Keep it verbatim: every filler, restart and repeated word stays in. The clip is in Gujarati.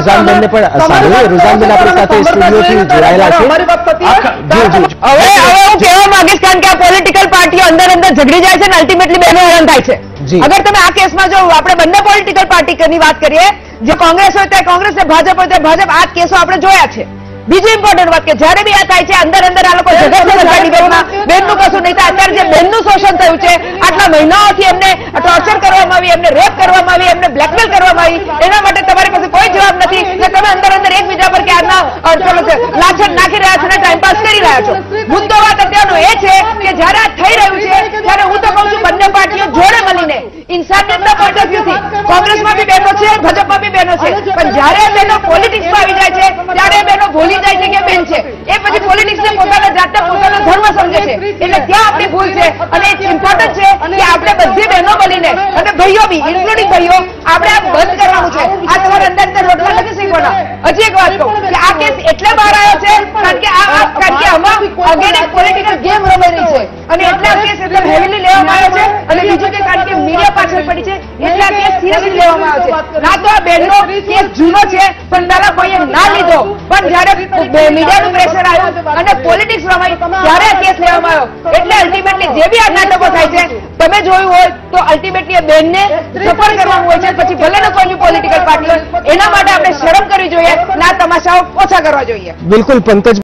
रुझानबेन ने पण सांभळ्યું रुझानबेन આપણી સાથે સ્ટુડિયોથી જોડાયેલા છે જી જી હવે હવે હું કહેવા માંગીશ કારણ કે આ પોલિટિકલ પાર્ટીઓ અંદર અંદર ઝઘડી જાય છે ને અલ્ટિમેટલી બેનો હેરાન થાય છે અગર તમે આ કેસમાં જો આપણે બંને પોલિટિકલ પાર્ટીની વાત કરીએ જે કોંગ્રેસ હોય ત્યાં કોંગ્રેસ ને ભાજપ હોય ત્યાં ભાજપ આ કેસો આપણે જોયા છે બીજી ઇમ્પોર્ટન્ટ વાત કે જ્યારે બી આ થાય છે અંદર અંદર આ લોકો ઝઘડે છે સરકાર ડિબેટમાં બેનનું કશું નહીં થાય અત્યારે જે બેનનું શોષણ થયું છે આટલા મહિનાઓથી એમને ટોર્ચર કરવામાં આવી એમને રેપ કરવામાં આવી એમને બ્લેકમેલ કરવામાં આવી એના માટે તમારી પાસે કોઈ જવાબ નથી કે તમે અંદર અંદર એકબીજા પર કે આના લાછન નાખી રહ્યા છો ને ટાઈમપાસ કરી રહ્યા છો મુદ્દો વાત અત્યારનો એ છે કે જ્યારે આ થઈ રહ્યું છે ત્યારે હું તો કહું છું બંને પાર્ટીઓ જોડે મળીને ઇન્સાનિયતના પોઈન્ટ ઓફ વ્યૂથી કોંગ્રેસમાં બી બહેનો છે ભાજપમાં બી બહેનો છે પણ જ્યારે બહેનો પોલિટિક્સમાં આવી જાય છે ત્યારે બહેનો ભૂલી જાય છે કે બેન છે એ પછી પોલિટિક્સને પોતાના જાતના પોતાનો ધર્મ સમજે છે એટલે ત્યાં આપણી ભૂલ છે અને ઇમ્પોર્ટન્ટ છે કે આપણે બધી બહેનો મળીને અને ભાઈઓ બી ઇન્ક્લુડિંગ ભાઈઓ આપણે આ બંધ કરવાનું છે આ તમારે અંદર અંદર રોટલા નથી શીખવાના હજી એક વાત કહું કે આ કેસ એટલે બહાર આવ્યો છે કારણ કે આ કારણ કે આમાં અગેન પોલિટિકલ ગેમ રમાઈ રહી છે અને એટલે આ કેસ એકદમ હેવીલી લેવામાં આવ્યો છે અને બીજું કે કારણ કે મીડિયા પાછળ પડી છે એટલે આ કેસ સિરિયસલી લેવામાં આવ્યો છે ના તો આ બહેનનો કેસ જૂનો છે પણ પહેલા કોઈએ ના લીધો પણ જ્યારે મીડિયાનું પ્રેશર આવ્યું અને પોલિટિક્સ રમાઈ ત્યારે આ કેસ લેવામાં આવ્યો એટલે અલ્ટિમેટલી જે બી આ નાટકો થાય છે તમે જોયું હોય તો અલ્ટિમેટલી બેનને સફળ કરવાનું હોય છે પછી ભલે ને કોઈ પોલિટિકલ પાર્ટી હોય એના માટે આપણે શરમ કરવી જોઈએ ના તમાશાઓ ઓછા કરવા જોઈએ. બિલકુલ પંકજ.